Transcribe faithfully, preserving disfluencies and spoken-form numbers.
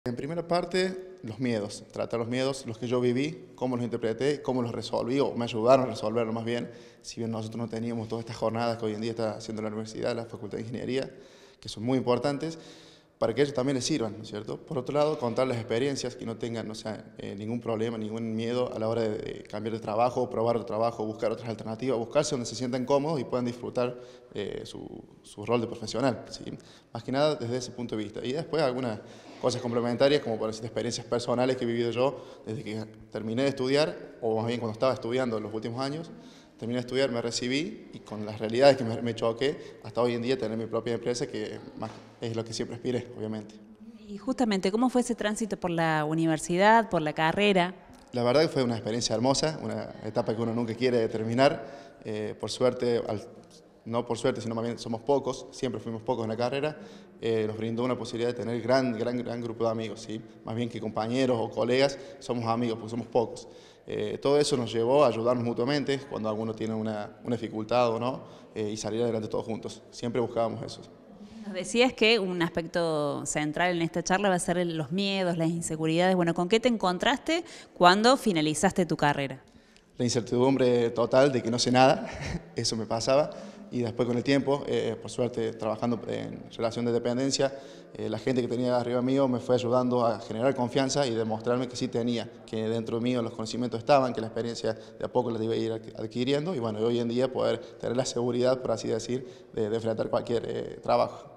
En primera parte, los miedos, tratar los miedos, los que yo viví, cómo los interpreté, cómo los resolví, o me ayudaron a resolverlo más bien, si bien nosotros no teníamos todas estas jornadas que hoy en día está haciendo la universidad, la Facultad de Ingeniería, que son muy importantes, para que ellos también les sirvan, ¿no es cierto? Por otro lado, contar las experiencias, que no tengan, o sea, eh, ningún problema, ningún miedo a la hora de, de cambiar de trabajo, probar otro trabajo, buscar otras alternativas, buscarse donde se sientan cómodos y puedan disfrutar eh, su, su rol de profesional, ¿sí? Más que nada desde ese punto de vista. Y después algunas cosas complementarias, como por decir experiencias personales que he vivido yo desde que terminé de estudiar, o más bien cuando estaba estudiando en los últimos años. Terminé de estudiar, me recibí y con las realidades que me, me choqué, hasta hoy en día tener mi propia empresa, que es lo que siempre aspiré, obviamente. Y justamente, ¿cómo fue ese tránsito por la universidad, por la carrera? La verdad que fue una experiencia hermosa, una etapa que uno nunca quiere terminar. Eh, por suerte, al, no por suerte, sino más bien somos pocos, siempre fuimos pocos en la carrera, eh, nos brindó una posibilidad de tener gran, gran, gran grupo de amigos, ¿sí? Más bien que compañeros o colegas, somos amigos, porque somos pocos. Eh, todo eso nos llevó a ayudarnos mutuamente cuando alguno tiene una, una dificultad o no, eh, y salir adelante todos juntos. Siempre buscábamos eso. Nos decías que un aspecto central en esta charla va a ser los miedos, las inseguridades. Bueno, ¿con qué te encontraste cuando finalizaste tu carrera? La incertidumbre total de que no sé nada, eso me pasaba. Y después con el tiempo, eh, por suerte trabajando en relación de dependencia, eh, la gente que tenía arriba mío me fue ayudando a generar confianza y demostrarme que sí tenía, que dentro mío los conocimientos estaban, que la experiencia de a poco la iba a ir adquiriendo y bueno, hoy en día poder tener la seguridad, por así decir, de, de enfrentar cualquier eh, trabajo.